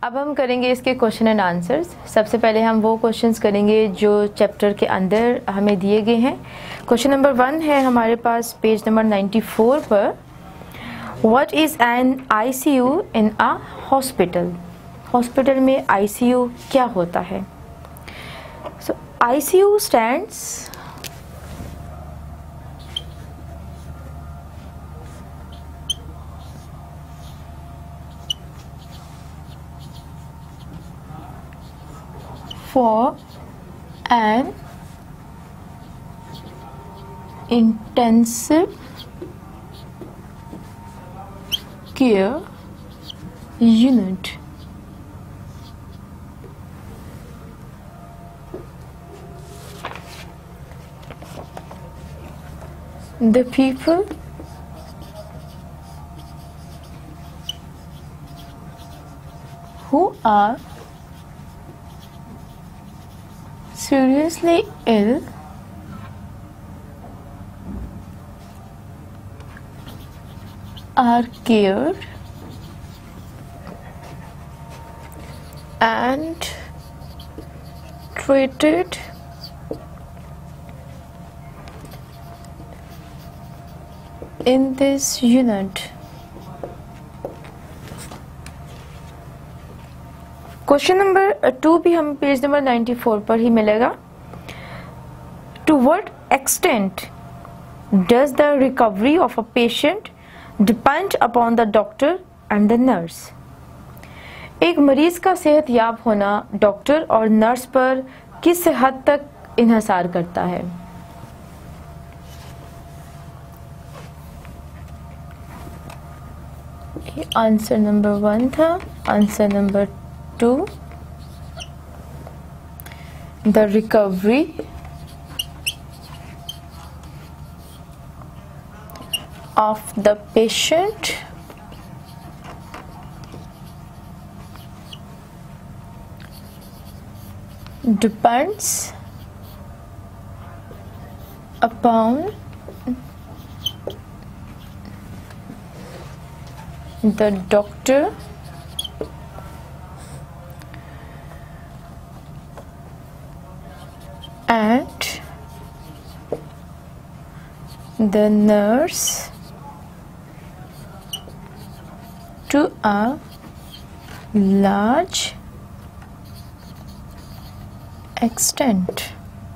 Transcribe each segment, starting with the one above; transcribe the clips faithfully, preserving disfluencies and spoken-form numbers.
अब हम करेंगे इसके क्वेश्चन एंड आंसर्स। सबसे पहले हम वो क्वेश्चंस करेंगे जो चैप्टर के अंदर हमें दिए गए हैं। क्वेश्चन नंबर वन है हमारे पास पेज नंबर नाइन्टी फोर पर। What is an I C U in a hospital? Hospital में आई सी यू क्या होता है? So I C U stands for an intensive care unit. The people who are seriously ill are cared and treated in this unit. Question number two भी हम page number ninety four पर ही मिलेगा। To what extent does the recovery of a patient depend upon the doctor and the nurse? एक मरीज का सेहत याब होना डॉक्टर और नर्स पर किस हद तक इन्हिसार करता है? आंसर नंबर वन था। Answer number two, the recovery of the patient depends upon the doctor and the nurse to a large extent.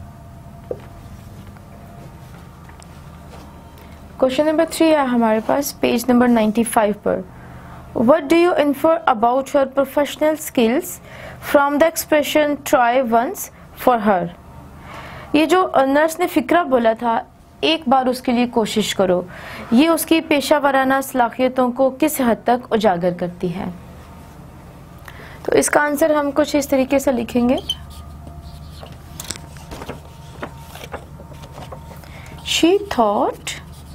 Question number three है हमारे पास पेज नंबर नाइन्टी फाइव पर। What do you infer about her professional skills from the expression try once for her? ये जो nurse ने फिक्रा बोला था, एक बार उसके लिए कोशिश करो, ये उसकी पेशा सलाहियतों को किस हद तक उजागर करती है? तो इसका आंसर हम कुछ इस तरीके से लिखेंगे। She thought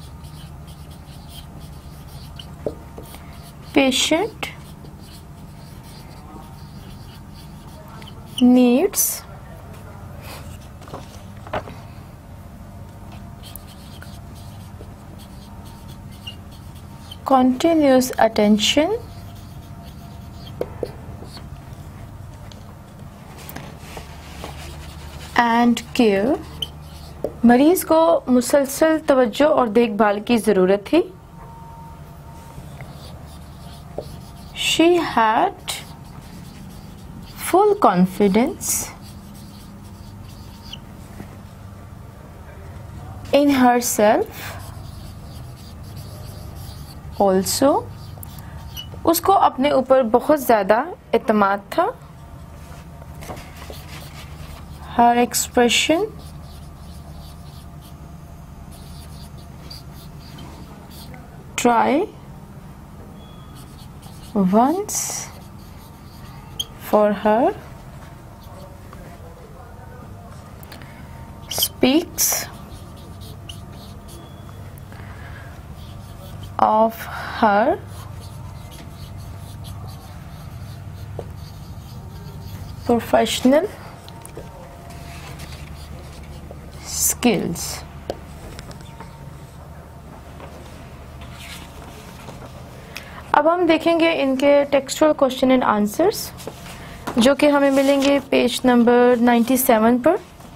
patient needs continuous attention and care। मरीज को मुसलसल तवज्जो और देखभाल की ज़रूरत थी। She had full confidence in herself also, उसको अपने ऊपर बहुत ज़्यादा इत्मीनान था। Her expression try once for her speaks of her professional skills। अब हम देखेंगे इनके टेक्सचुअल क्वेश्चन एंड आंसर्स, जो कि हमें मिलेंगे पेज नंबर नाइन्टी सेवन पर।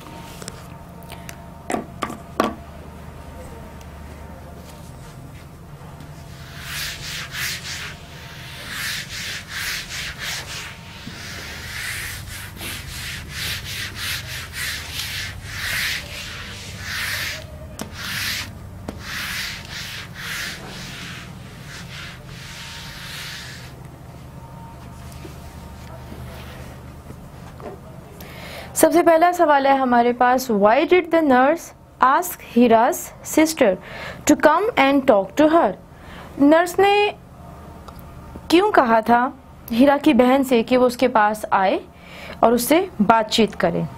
सबसे पहला सवाल है हमारे पास, why did the nurse ask Hira's sister to come and talk to her. Nurse ने क्यों कहा था हीरा की बहन से कि वो उसके पास आए और उससे बातचीत करे।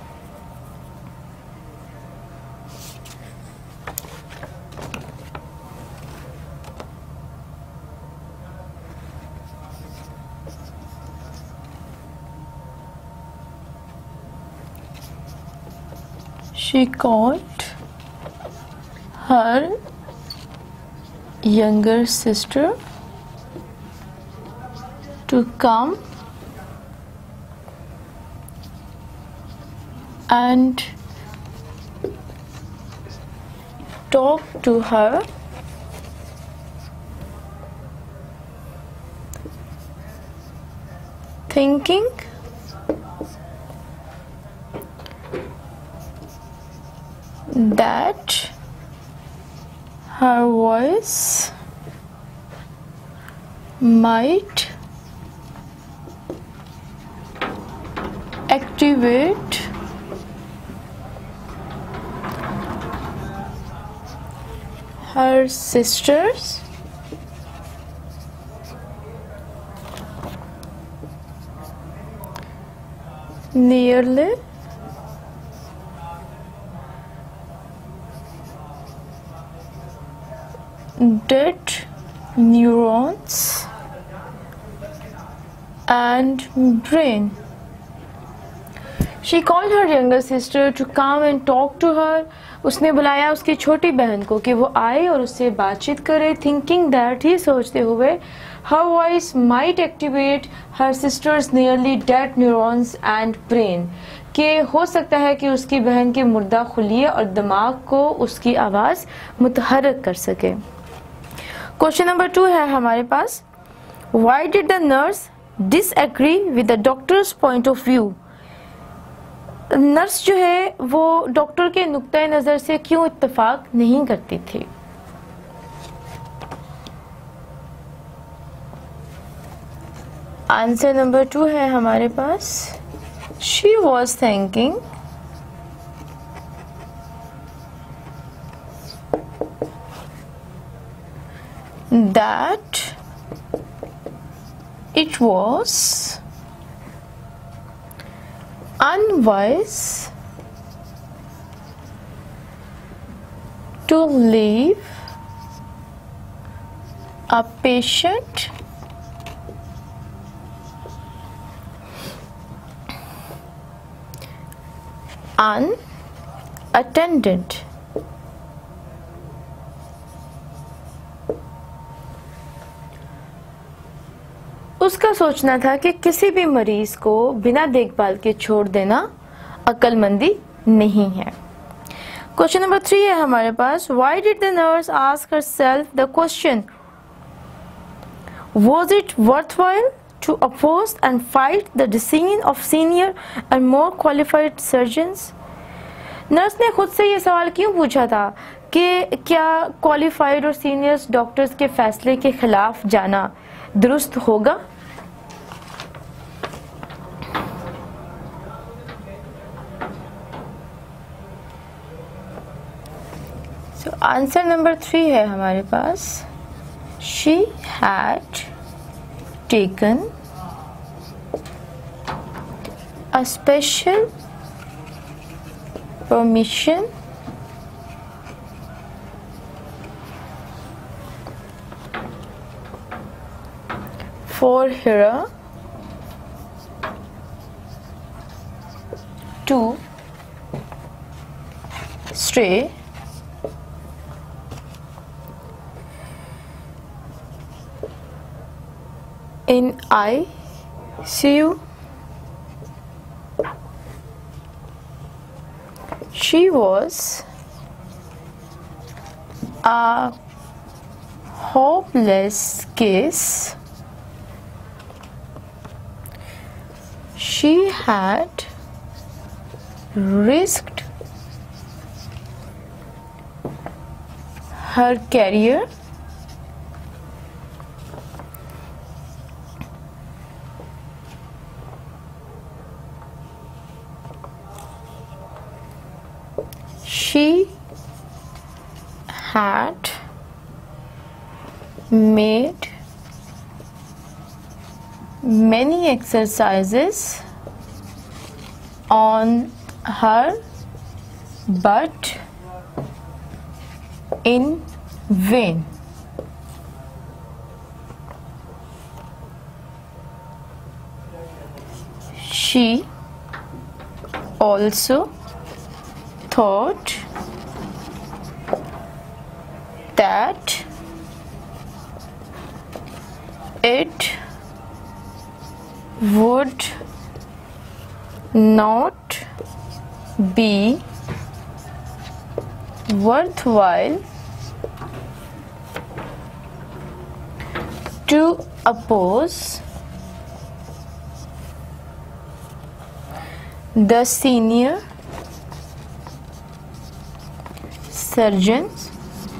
She called her younger sister to come and talk to her thinking that her voice might activate her sisters nearly dead neurons and brain. She called her younger sister to come and talk to her. उसने बुलाया उसकी छोटी बहन को कि वो आए और उससे बातचीत करे, thinking that, ही सोचते हुए, her voice might activate her sister's nearly dead neurons and brain, कि हो सकता है कि उसकी बहन के मुर्दा खुलिये और दिमाग को उसकी आवाज़ मुतहर्रिक कर सके। क्वेश्चन नंबर टू है हमारे पास, why did the nurse disagree with the doctor's point of view. Nurse जो है वो डॉक्टर के नुक्ता नज़र से क्यों इत्तेफाक नहीं करती थी। आंसर नंबर टू है हमारे पास, she was thinking that it was unwise to leave a patient unattended. उसका सोचना था कि किसी भी मरीज को बिना देखभाल के छोड़ देना अक्लमंदी नहीं है। क्वेश्चन नंबर थ्री है हमारे पास, why did the nurse ask herself the question, was it worthwhile to oppose and fight the decision of senior and more qualified surgeons. Nurse ने खुद से ये सवाल क्यों पूछा था कि क्या क्वालिफाइड और सीनियर्स डॉक्टर्स के फैसले के खिलाफ जाना दुरुस्त होगा। सो आंसर नंबर थ्री है हमारे पास, she had taken a special permission for Hira to stray in I C U. She was a hopeless case. She had risked her career she had made many exercises on her but in vain. She also thought that it would not be worthwhile to oppose the senior surgeons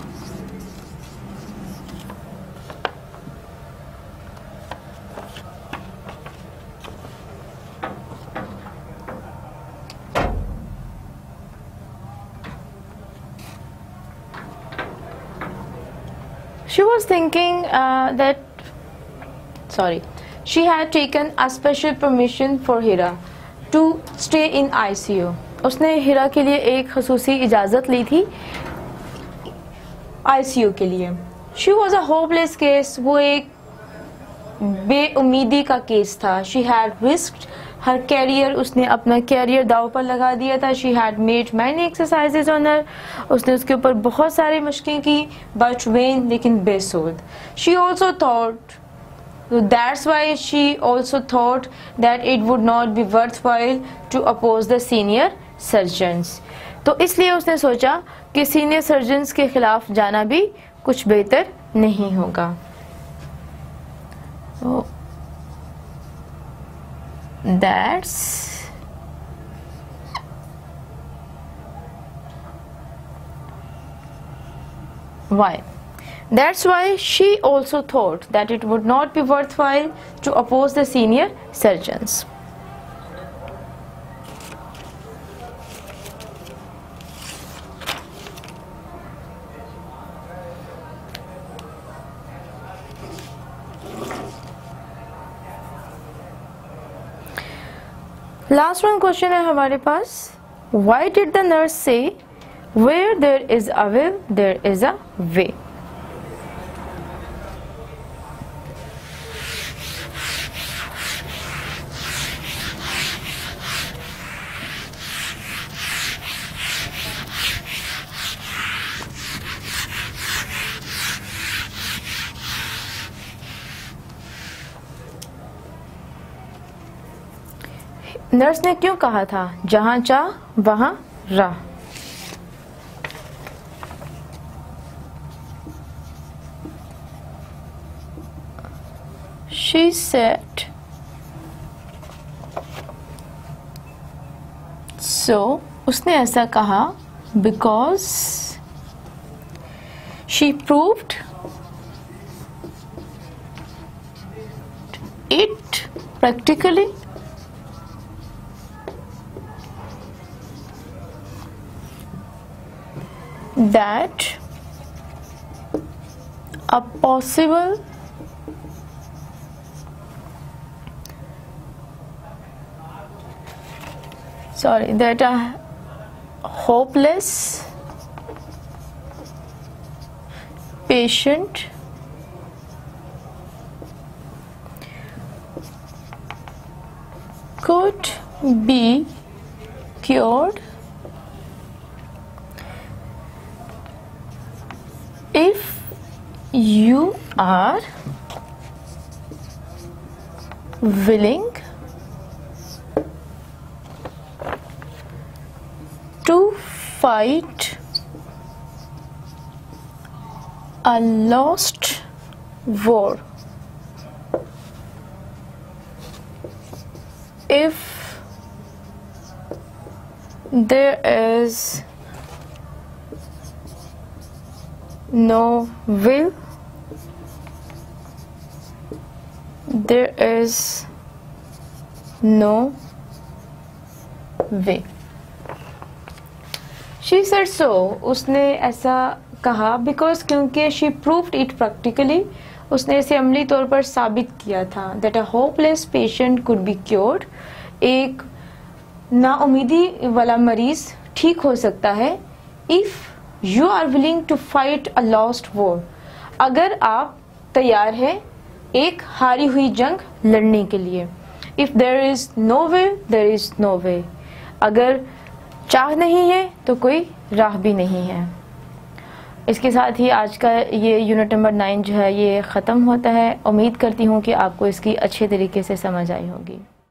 She was thinking uh, that sorry she had taken a special permission for Hira to stay in I C U. उसने हिरा के लिए एक खसूसी इजाज़त ली थी I C U के लिए. She was a hopeless case. वो एक बेउम्मीदी का केस था. She had risked her career. उसने अपना कैरियर दाव पर लगा दिया था. She had made many exercises on her. उसने उसके ऊपर बहुत सारी मशकें की but vain, लेकिन बेसूद. She also thought So that's why she also thought that it would not be worthwhile to oppose the senior surgeons. तो इसलिए उसने सोचा कि सीनियर सर्जन्स के खिलाफ जाना भी कुछ बेहतर नहीं होगा. So that's why. That's why she also thought that it would not be worthwhile to oppose the senior surgeons. Last one question है हमारे पास. Why did the nurse say, where there is a will, there is a way? Nurse ने क्यों कहा था जहां चाह वहां राह? She said so. उसने ऐसा कहा because she proved it practically that a possible sorry that a hopeless patient could be cured if you are willing to fight a lost war if there is no will, there is no way. She said so. उसने ऐसा कहा because क्योंकि she proved it practically. उसने इसे अमली तौर पर साबित किया था that a hopeless patient could be cured. एक नाउमीदी वाला मरीज ठीक हो सकता है if you are willing to fight a lost war. अगर आप तैयार हैं एक हारी हुई जंग लड़ने के लिए. If there is no will, there is no way. अगर चाह नहीं है तो कोई राह भी नहीं है. इसके साथ ही आज का ये यूनिट नंबर नाइन जो है ये ख़त्म होता है. उम्मीद करती हूँ कि आपको इसकी अच्छे तरीके से समझ आई होगी.